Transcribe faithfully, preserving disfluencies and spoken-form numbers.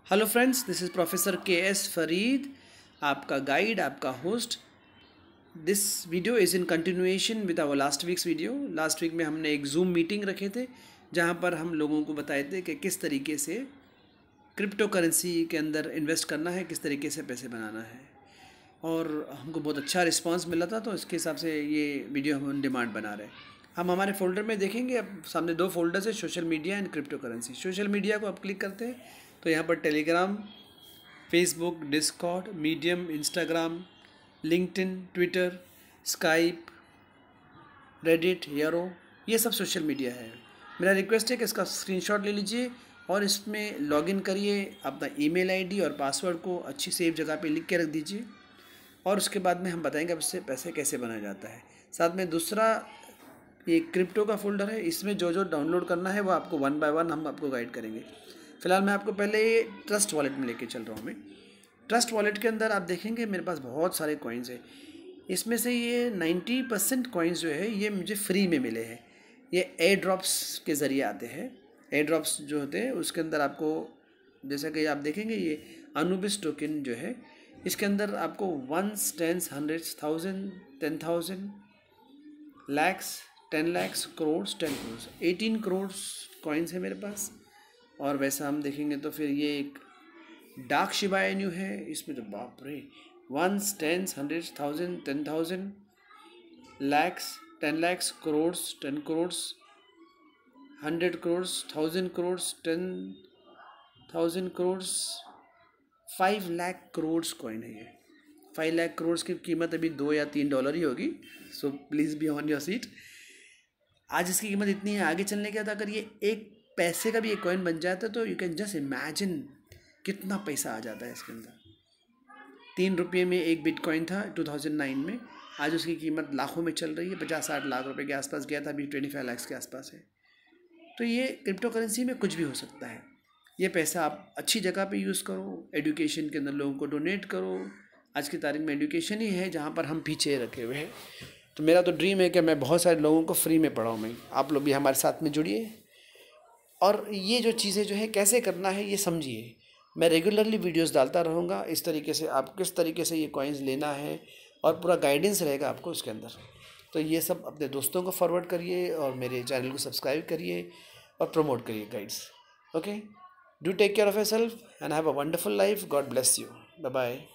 Hello friends, this is professor K S Farid, आपका guide, आपका host. This video is in continuation with our last week's video. Last week में हमने एक zoom meeting रखे थे जहां पर हम लोगों को बताए थे कि किस तरीके से क्रिप्टो करेंसी के अंदर इन्वेस्ट करना है, किस तरीके से पैसे बनाना है, और हमको बहुत अच्छा रिस्पांस मिला था। तो इसके हिसाब से ये वीडियो हम डिमांड बना रहे हैं। हम हमारे फोल्डर में देखेंगे, अब सामने दो फोल्डर्स है, social media and crypto currency. Social media को आप क्लिक करते हैं तो यहाँ पर Telegram, Facebook, Discord, Medium, Instagram, LinkedIn, Twitter, Skype, Reddit, यारो, ये सब सोशल मीडिया है। मेरा रिक्वेस्ट है कि इसका स्क्रीनशॉट ले लीजिए और इसमें लॉगिन करिए। अपना ईमेल आईडी और पासवर्ड को अच्छी सेफ जगह पे लिख के रख दीजिए और उसके बाद में हम बताएंगे अब इससे पैसे कैसे बनाया जाता है। साथ में दूसरा ये क्रिप्टो का फोल्डर है, इसमें जो जो डाउनलोड करना है वो आपको वन बाय वन हम आपको गाइड करेंगे। फिलहाल मैं आपको पहले ट्रस्ट वॉलेट में लेके चल रहा हूँ। मैं ट्रस्ट वॉलेट के अंदर आप देखेंगे मेरे पास बहुत सारे कॉइन्स हैं। इसमें से ये नाइन्टी परसेंट कॉइन्स जो है ये मुझे फ्री में मिले हैं। ये एयर ड्रॉप्स के ज़रिए आते हैं। एयर ड्रॉप्स जो होते हैं उसके अंदर आपको, जैसा कि आप देखेंगे, ये अनुबिस टोकन जो है इसके अंदर आपको ones, tens, hundreds, thousand, ten thousand, lakhs, ten lakhs, crores, ten crores, eighteen crores coins है मेरे पास। और वैसा हम देखेंगे तो फिर ये एक डार्क शिबा इनू है। इसमें तो बाप रे, ones, tens, hundreds, thousand, ten thousand, lakhs, ten lakhs, crores, ten crores, hundred crores, thousand crores, ten thousand crores, five lakh crores coin है ये। फाइव लाख करोड्स की कीमत अभी दो या तीन डॉलर ही होगी। So please be on your seat. आज इसकी कीमत इतनी है, आगे चलने के बाद अगर ये एक पैसे का भी एक कॉइन बन जाता है तो यू कैन जस्ट इमेजिन कितना पैसा आ जाता है इसके अंदर। तीन रुपये में एक बिटकॉइन था टू थाउजेंड नाइन में, आज उसकी कीमत लाखों में चल रही है। पचास साठ लाख रुपए के आसपास गया था, अभी ट्वेंटी फाइव लाख के आसपास है। तो ये क्रिप्टो करेंसी में कुछ भी हो सकता है। ये पैसा आप अच्छी जगह पे यूज़ करो, एजुकेशन के अंदर लोगों को डोनेट करो। आज की तारीख में एजुकेशन ही है जहाँ पर हम पीछे रखे हुए हैं। तो मेरा तो ड्रीम है कि मैं बहुत सारे लोगों को फ्री में पढ़ाऊँ। मैं आप लोग भी हमारे साथ में जुड़िए और ये जो चीज़ें जो है कैसे करना है ये समझिए। मैं रेगुलरली वीडियोस डालता रहूँगा इस तरीके से, आप किस तरीके से ये कॉइन्स लेना है और पूरा गाइडेंस रहेगा आपको इसके अंदर। तो ये सब अपने दोस्तों को फॉरवर्ड करिए और मेरे चैनल को सब्सक्राइब करिए और प्रमोट करिए guides. Okay, do take care of yourself and have a wonderful life. God bless you. Bye bye.